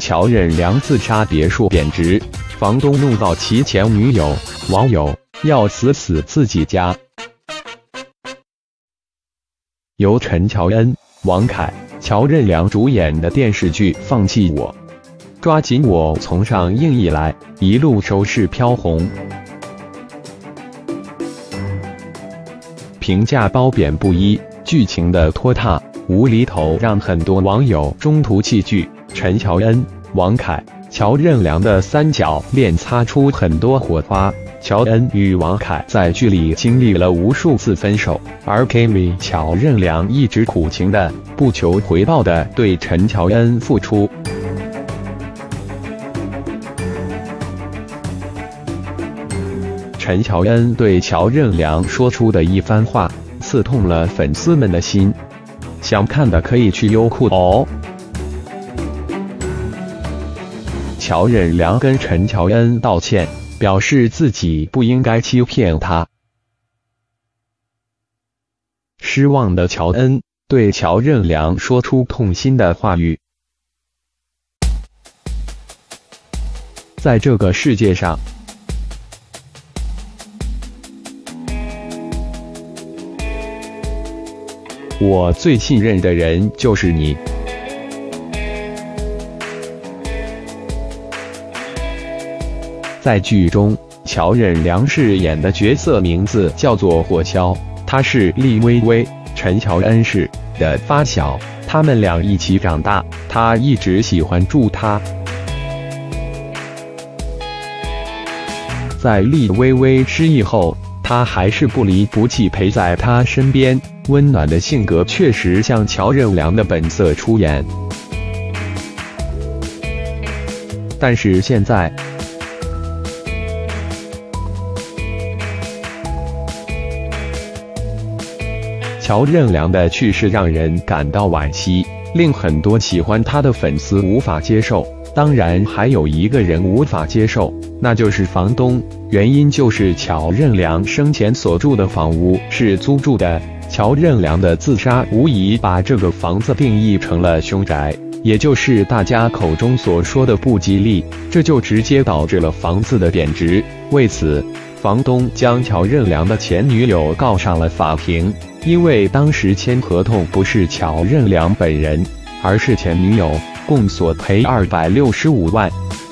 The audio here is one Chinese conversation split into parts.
乔任梁自杀别墅贬值，房东怒告其前女友，网友要死自己家。由陈乔恩、王凯、乔任梁主演的电视剧《放弃我》，抓紧我从上映以来一路收视飘红，评价褒贬不一，剧情的拖沓无厘头让很多网友中途弃剧。陈乔恩、王凯、乔任梁的三角恋擦出很多火花。乔恩与王凯在剧里经历了无数次分手，而 Kimi 乔任梁一直苦情的、不求回报的对陈乔恩付出。陈乔恩对乔任梁说出的一番话，刺痛了粉丝们的心。想看的可以去优酷哦。乔任梁跟陈乔恩道歉，表示自己不应该欺骗他。失望的乔恩对乔任梁说出痛心的话语：在这个世界上，我最信任的人就是你。在剧中，乔任梁饰演的角色名字叫做火锹，他是厉薇薇、陈乔恩是的发小，他们俩一起长大，他一直喜欢助他。在厉薇薇失忆后，他还是不离不弃陪在她身边，温暖的性格确实像乔任梁的本色出演。但是现在，乔任梁的去世让人感到惋惜，令很多喜欢他的粉丝无法接受。当然，还有一个人无法接受，那就是房东。原因就是乔任梁生前所住的房屋是租住的，乔任梁的自杀无疑把这个房子定义成了凶宅，也就是大家口中所说的不吉利，这就直接导致了房子的贬值。为此，房东将乔任梁的前女友告上了法庭，因为当时签合同不是乔任梁本人，而是前女友，共索赔265万。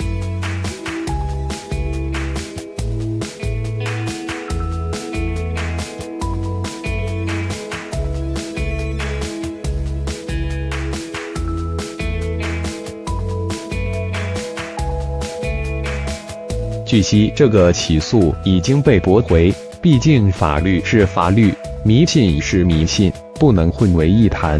据悉，这个起诉已经被驳回，毕竟法律是法律，迷信是迷信，不能混为一谈。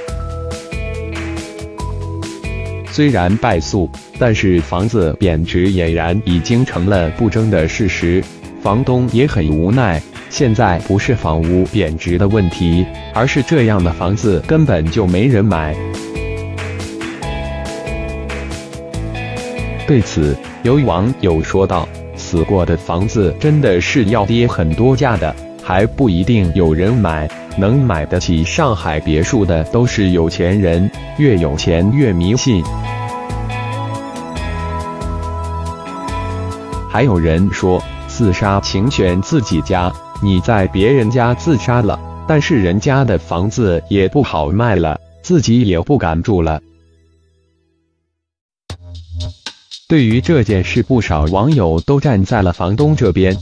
虽然败诉，但是房子贬值俨然已经成了不争的事实，房东也很无奈。现在不是房屋贬值的问题，而是这样的房子根本就没人买。对此，有网友说道：“死过的房子真的是要跌很多价的，还不一定有人买。能买得起上海别墅的都是有钱人，越有钱越迷信。”还有人说，自杀请选自己家，你在别人家自杀了，但是人家的房子也不好卖了，自己也不敢住了。对于这件事，不少网友都站在了房东这边。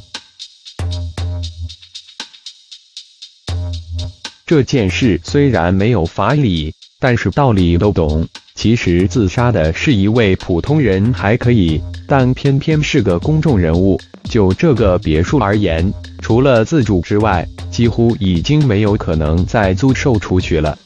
这件事虽然没有法理，但是道理都懂。其实自杀的是一位普通人还可以，但偏偏是个公众人物。就这个别墅而言，除了自住之外，几乎已经没有可能再租售出去了。